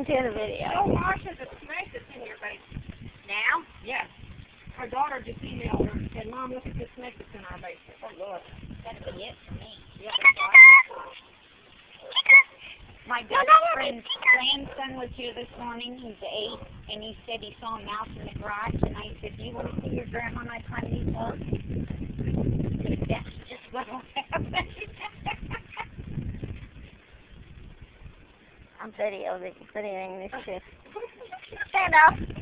to the video. Go watch the snake that's in your basement. Now? Yes. Her daughter just emailed her and said, Mom, look at this snake that's in our basement. Oh, Lord. That'll be it for me. Yeah. My best friend's grandson was here this morning. He's 8, and he said he saw a mouse in the garage. And I said, do you want to see your grandma and I climb these walls? That's just what will happen. I'm videoing this shit. Stand up.